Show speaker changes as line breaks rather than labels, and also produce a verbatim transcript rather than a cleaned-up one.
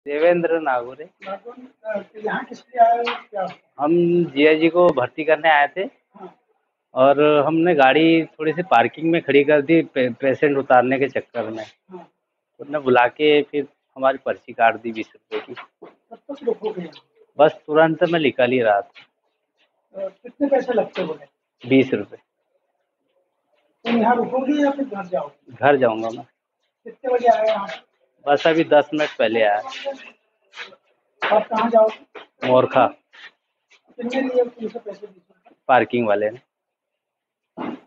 देवेंद्र नागौरे।
नागौर, तो यहाँ किस लिए आए हो क्या?
हम जिया जी को भर्ती करने आए थे और हमने गाड़ी थोड़ी सी पार्किंग में खड़ी कर दी पे, पेशेंट उतारने के चक्कर में।
हाँ।
उन्होंने बुला के फिर हमारी पर्ची काट दी बीस रुपए की।
कब तक रुकोगे?
बस तुरंत मैं निकल ही रहा था।
अ, कितने पैसे लगते बोले?
बीस रुपए।
तुम यहाँ रुकोगे या फिर घर जाओगे?
घर जाऊंगा मैं।
कितने बजे आए यहाँ?
बस अभी दस मिनट पहले आया।
आप कहाँ जाओगे?
मोरखा।
कितने लिए पुलिस से पैसे?
पार्किंग वाले ने।